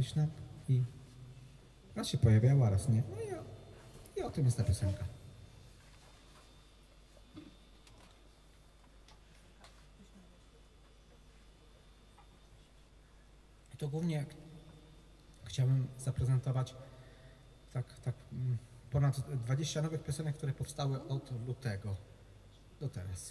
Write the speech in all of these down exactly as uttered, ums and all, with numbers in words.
gdzieś tam i raz się pojawiała, raz nie. No i o, i o tym jest ta piosenka. I to głównie chciałbym zaprezentować tak, tak ponad dwadzieścia nowych piosenek, które powstały od lutego do teraz.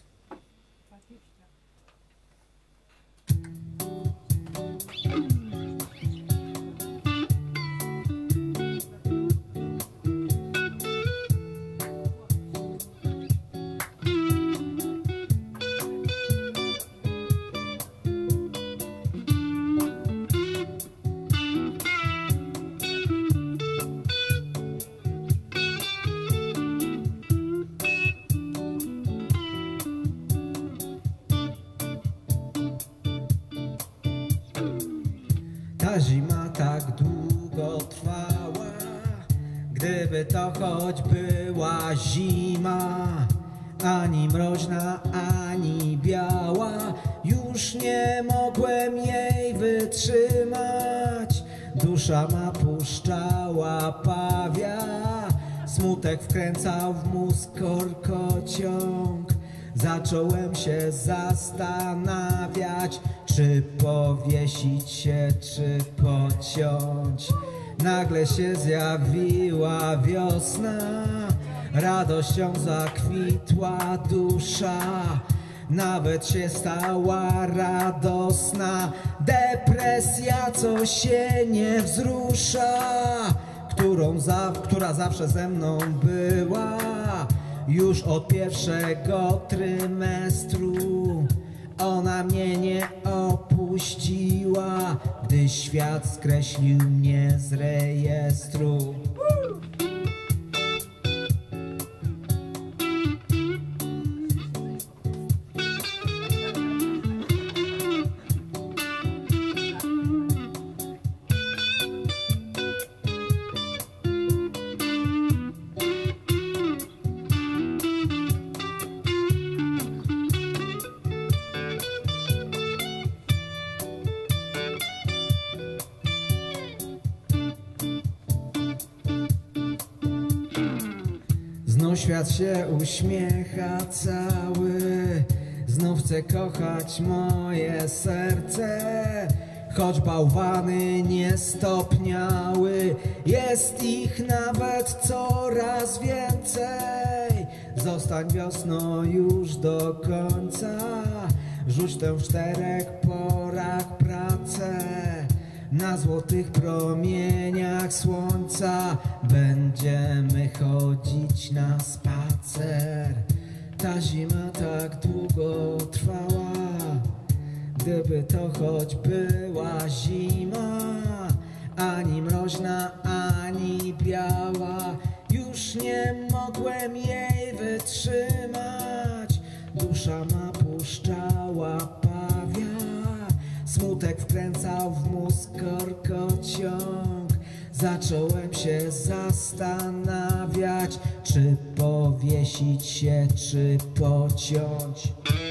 Ta zima tak długo trwała, gdyby to choć była zima, ani mroźna, ani biała, już nie mogłem jej wytrzymać. Dusza ma puszczała pawia, smutek wkręcał w mózg korkociąg. Zacząłem się zastanawiać, czy powiesić się, czy pociąć. Nagle się zjawiła wiosna, radością zakwitła dusza. Nawet się stała radosna depresja, co się nie wzrusza, którą za, która zawsze ze mną była już od pierwszego trymestru. Ona mnie nie opuściła, gdy świat skreślił mnie z rejestru. Znów świat się uśmiecha cały, znów chcę kochać moje serce. Choć bałwany nie stopniały, jest ich nawet coraz więcej. Zostań wiosną już do końca, rzuć tę w czterech porach pracę. Na złotych promieniach słońca będziemy chodzić na spacer. Ta zima tak długo trwała, gdyby to choć była zima, ani mroźna, ani biała, już nie mogłem jej wytrzymać. Dusza ma puszczała pawia, smutek wkręcał w mózg korkociąg. Zacząłem się zastanawiać, czy powiesić się, czy pociąć.